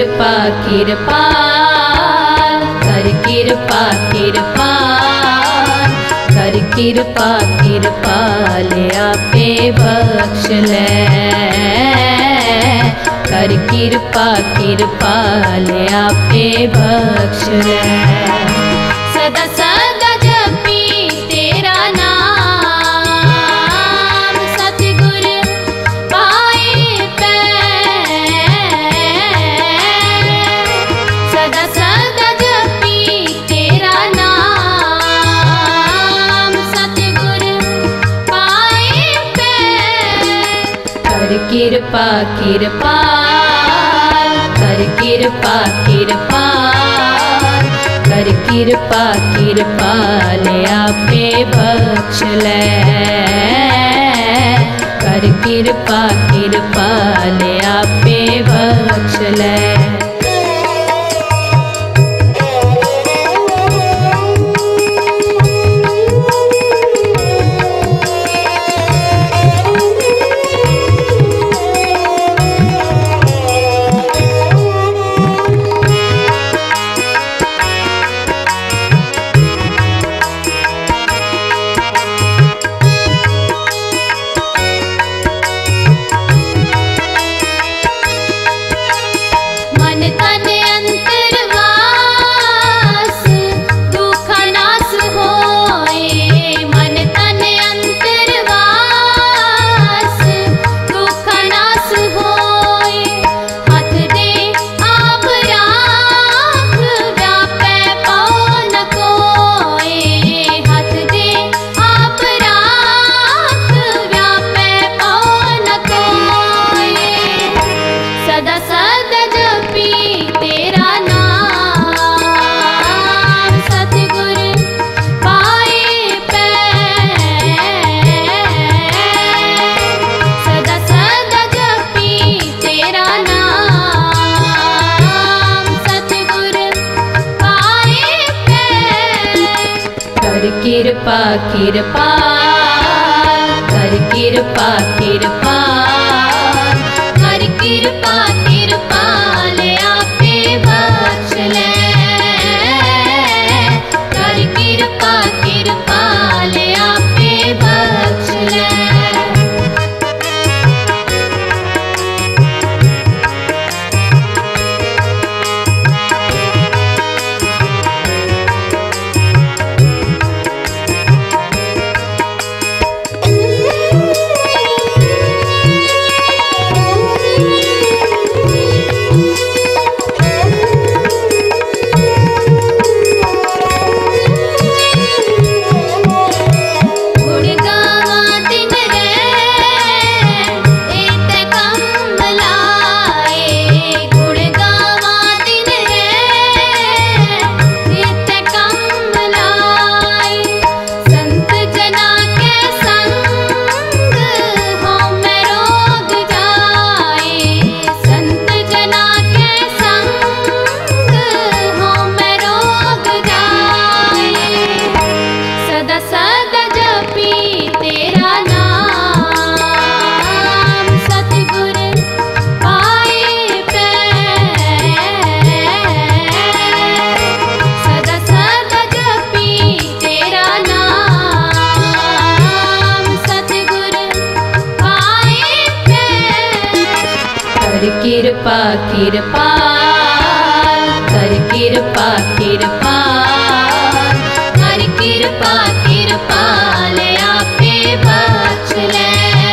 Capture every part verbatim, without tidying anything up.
कृपा कृपा कर कृपा कृपा कर कृपा कृपा ले आपे बख्श ले कर कृपा कृपा ले आपे बख्श ले सदा सदा जपी तेरा नाम सतगुर पाए पै सदा सदा जपी तेरा नाम सतगुर पाए पै कर कृपा कृपा कर कृपा कृपा कर कृपा कृपा ले आपे बख्श ले कर कृपा कृपा ले आपे बख्श ले कृपा कृपा कर कृपा कृपा कर कृपा कृपा ले आपे बख्श ले कर कृपा कृपा ले आपे बख्श ले कृपा कृपा कर कृपा कृपा कर कृपा कृपा ले आपे बख्श ले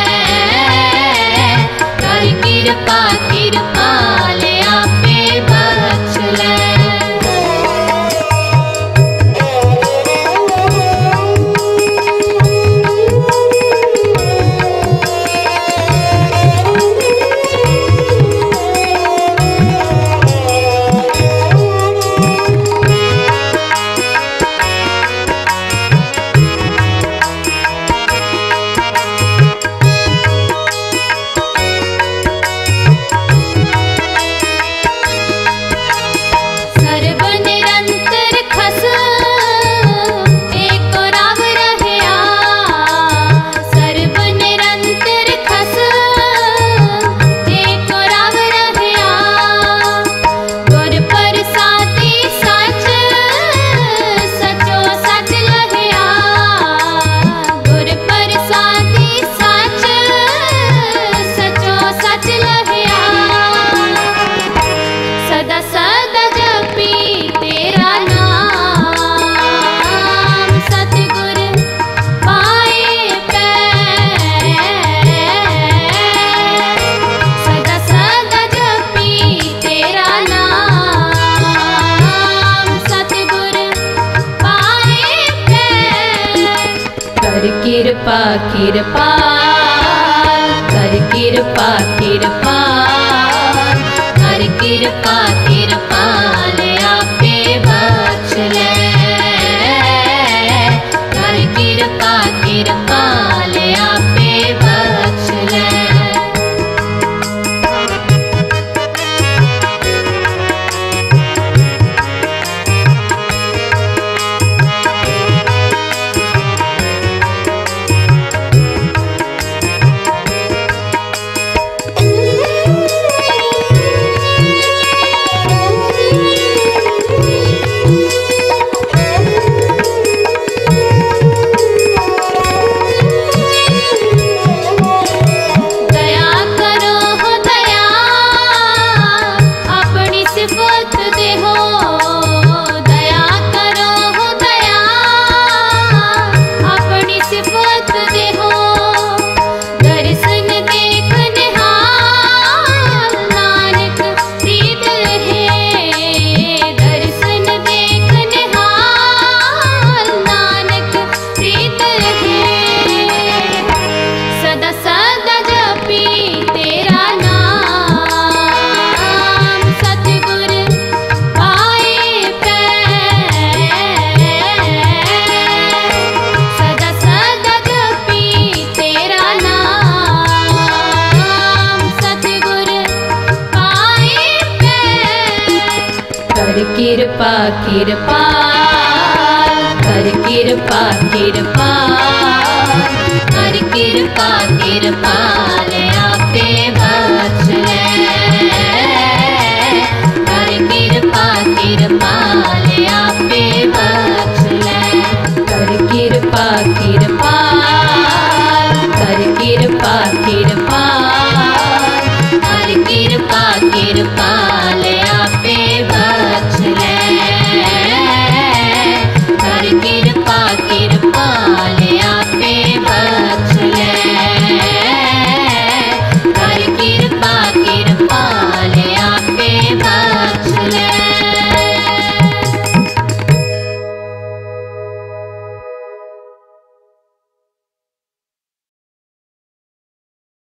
कर कृपा कृपा ले आपे बख्श ले कर कृपा कृपाल, कर कृपा कृपाल, कर कृपा कृपाल आपे बख्श ले। कर कृपा कृपाल आपे बख्श ले। कर कृपा कृपाल, कर कृपा कृपाल, कर कृपा कृपाल आपे बख्श ले।